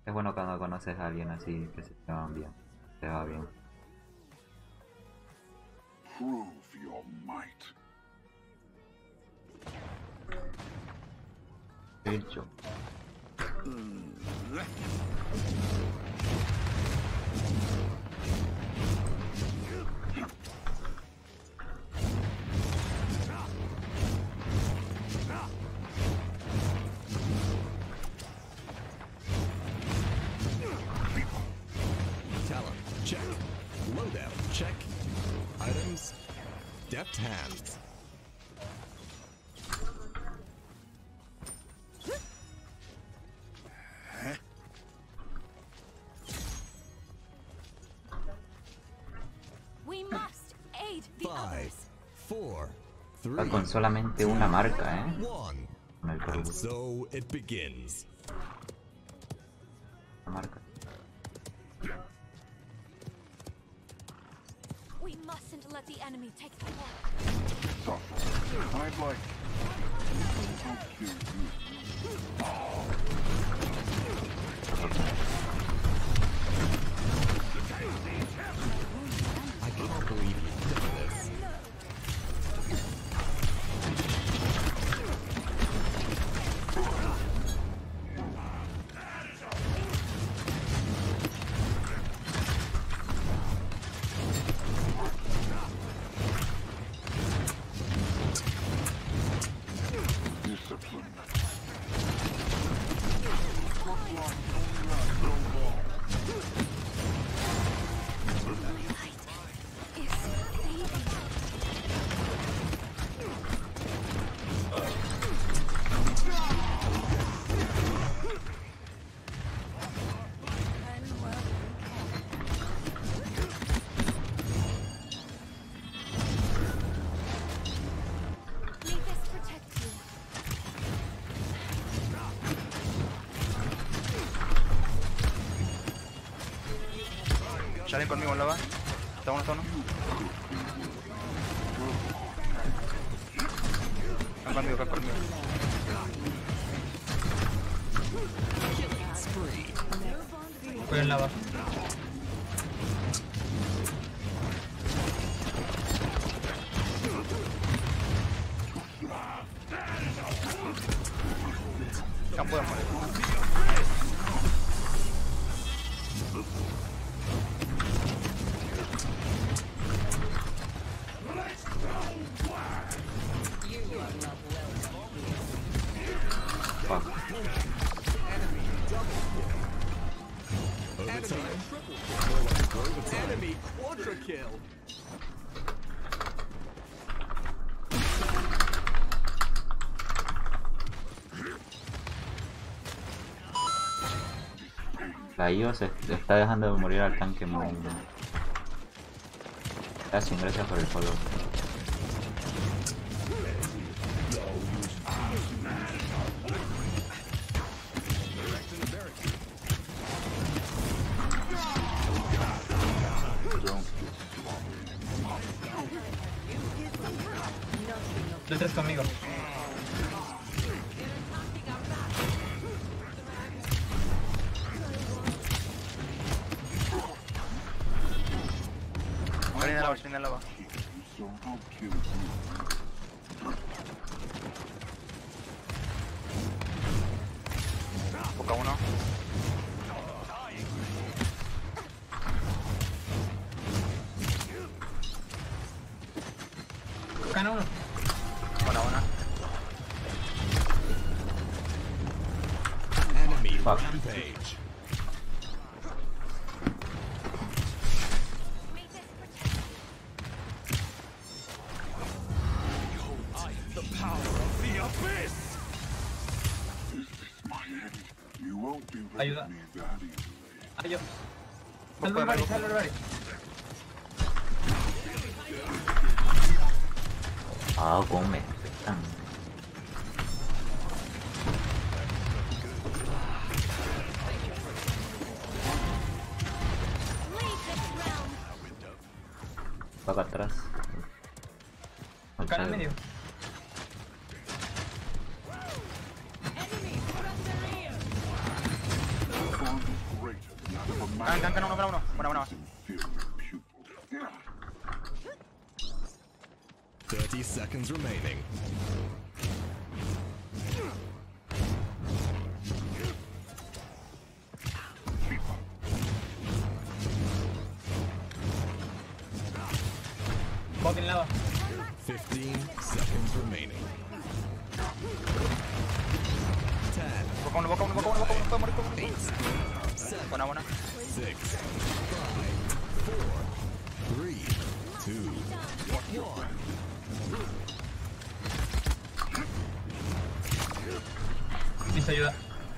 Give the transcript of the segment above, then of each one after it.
Es bueno cuando conoces a alguien así que se te van bien. Te va bien. Prove your might. Hecho. Talent, check. Loadout, check. Items, deft hands. We must aid the 5, others. 4, Va 3, con solamente una marca, 1. Con el And producto. so it begins. La marca. We mustn't let the enemy take the point. Suffer. I'd like to kill you. I can't believe you did this. Discipline. Is fading. May this protect you. Salen conmigo en lava. Está uno, está uno. Están conmigo, están conmigo. Voy en lava. Ya pueden morir. Fuck. Enemy quadra kill. La IO se está dejando de morir al tanque muy... Gracias, gracias por el follow. Detrás conmigo. Salen en lava, salen en lava. So I'll kill you. Poca uno. Gana uno. Buena, buena. Enemy Fuck. rampage. May this protect The power of the abyss. This is my end. You won't be rid Ayuda. of me that easily. Ay, yo. Salve el bari, salve el bari. Ah, cómo me afectan. leave this realm. Va para atrás. Gana en medio. Enemy from the rear. Can uno. Buena. 30 seconds remaining. Bot en lava. 15 seconds remaining. 10, Boca uno. Puede morir. 8, 7, Buena. 6, 5, 4, 3, 2, 1. Necesito ayuda.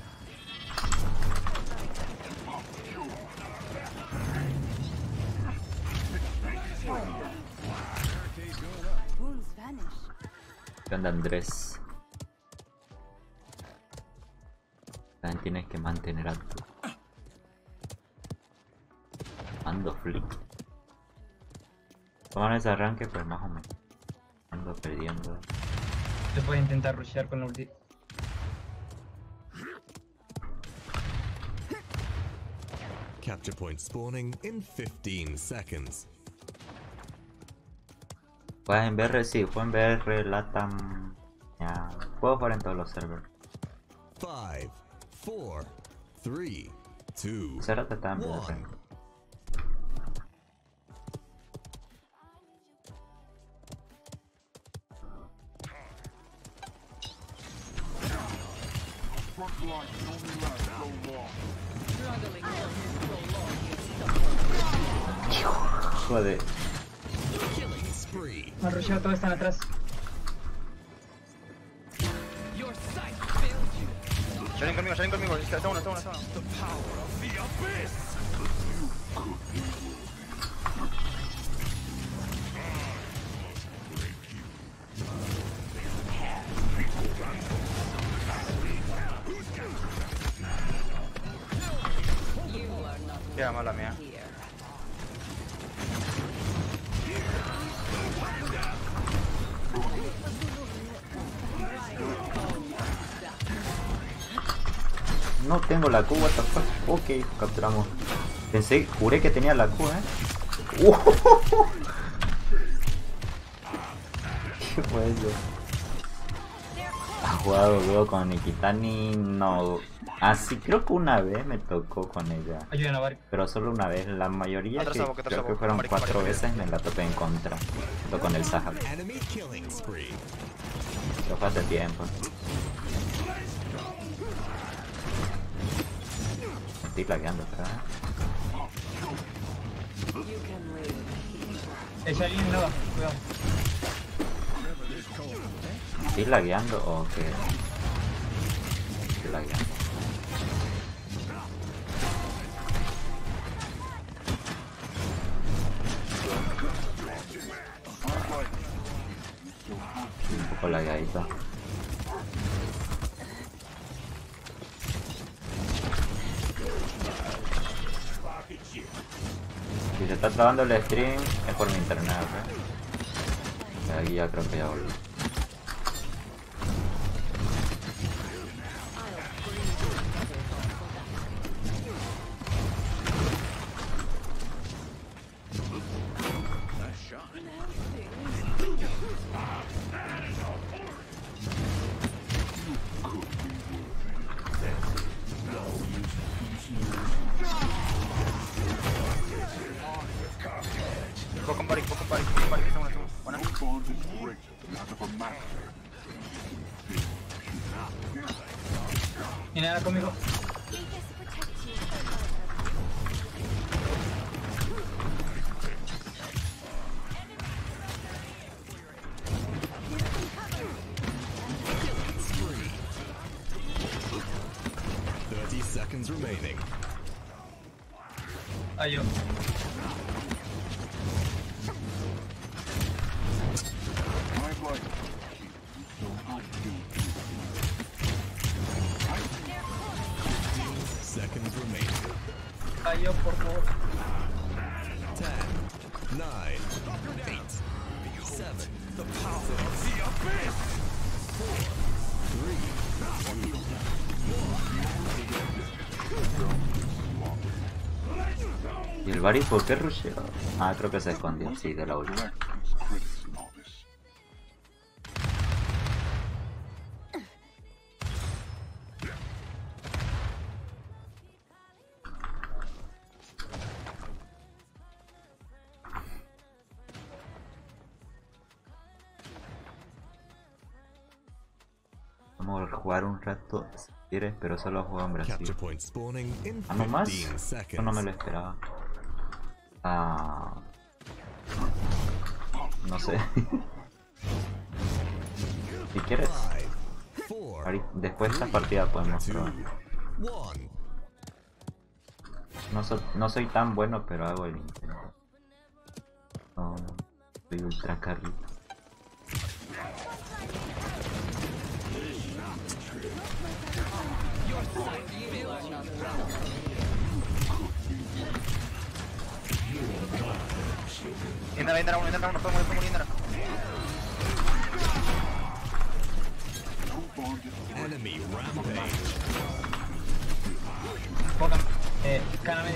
Wounds vanish. ¿Qué onda, Andrés? También tienes que mantener alto. Ando flip. Toman ese arranque, pues más o menos. Ando perdiendo. Te puedes intentar rushear con la ulti. Capture point spawning in 15 seconds. Juegas en VR, sí, juego en VR, Latam. Ya. Puedo jugar en todos los servers. 5, 4, 3, 2, Ese rato estaba en VR. 1. Front line can only last so long. Joder. Killing spree. Me han rusheado, todos están atrás. Salen conmigo. Está uno. Queda mala mía. No tengo la Q, what the fuck. Ok, capturamos. Juré que tenía la Q, ¿Qué fue eso? ¿Has jugado luego con Nikitani? No. Así creo que una vez me tocó con ella. Ayuden a Barry. Pero solo una vez. La mayoría Atrasado, que que creo atrasado. que fueron Marico, 4 marico. veces me la topé en contra. Junto con el Sahab. Enemy killing spree. Lo fue hace tiempo. Me estoy lagueando, ¿verdad? Hay alguien en lava, cuidado. ¿Estoy lagueando o qué? Estoy lagueando. Un poco lagueadito. Si se está trabando el stream es por mi internet, ¿ok? Aquí ya creo que ya volví. Voy con Barry, que está una. Buena. Bond is great, not of a master. Y nada conmigo. Magus protect you. Spree. 30 seconds remaining. Ay, yo. My life so outdo. 15 seconds remaining. Ay, yo, por favor. 10, 9, 8, 7, the power of the abyss. 4, 3, 2, 1. ¿Y el Varys por qué rusheó? Ah, creo que se escondió, sí, de la última. Collect these credits, novice. Vamos a jugar un rato si quieres, pero solo juego en Brasil. Capture point spawning in Ah, no más. 15 Yo no me seconds. lo esperaba. Ah. No sé. Si quieres, 5, 4, después de esta partida podemos 2, probar. 1. No soy tan bueno, pero hago el intento. No, soy ultra carry. Indra uno, podemos morir Indra. Enemy rampage. Pongan. Cáname.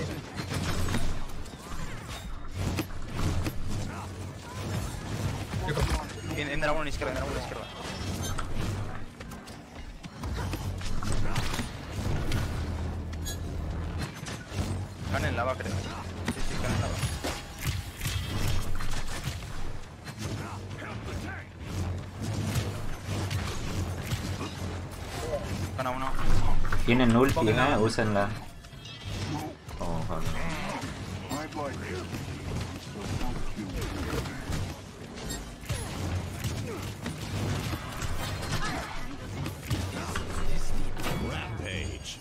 Indra uno a la izquierda, Can en lava, creo. Sí, can en lava. Gana uno. Tienen ulti, úsenla. Oh, vale. I'd like it. So don't kill me. Rampage.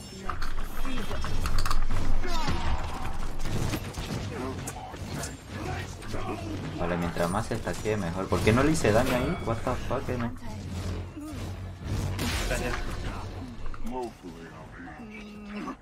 Vale, mientras más se estaquee mejor. ¿Por qué no le hice daño ahí? What the fuck, Gracias. Woefully outmatched.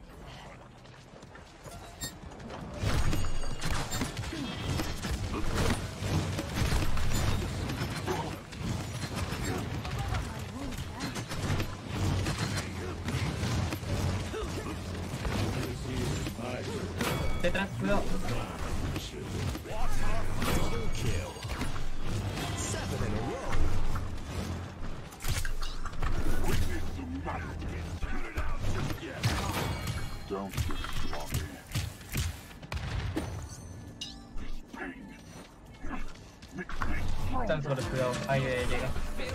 Detrás, cuidado. Double kill. 7 in a row. Don't get sloppy. This pain. Están solos, cuidado. Ahí llega.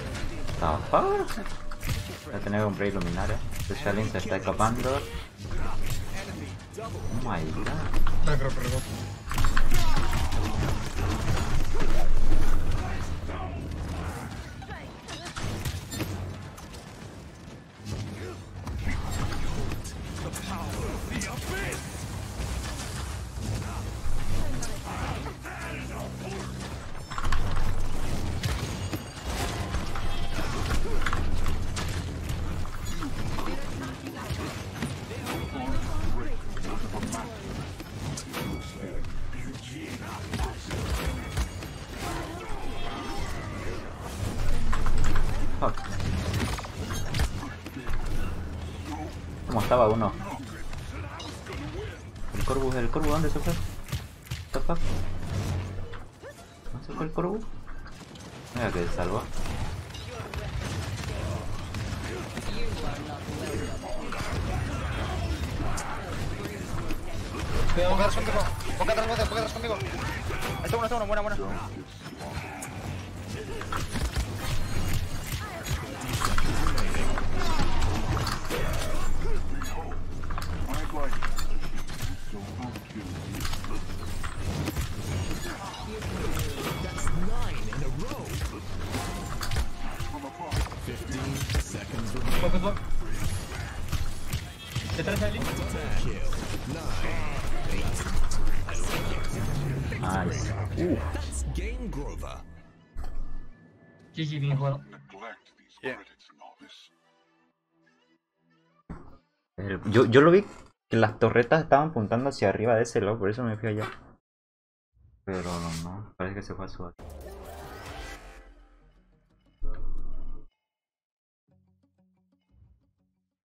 Voy a tener que comprar iluminar, Este Shalin se está escapando. Oh my god. Corre. Fuck. ¿Cómo estaba uno? El Corvus, ¿dónde se fue? What the fuck? ¿No se fue el Corvus? Mira que se salvó. Cuidado. Ponga atrás conmigo. Está uno, buena. Don't get sloppy. I'd like it. So don't kill me. That's 9 in a row. From above. 15 seconds remaining. Focus, focus. Detrás, Charlie. Double kill. 9. Nice. That's Game Grover. GG, bien jugado. Neglect these Yeah. credits, novice. Yo lo vi que las torretas estaban apuntando hacia arriba de ese lado, por eso me fui allá. Pero no, parece que se fue a su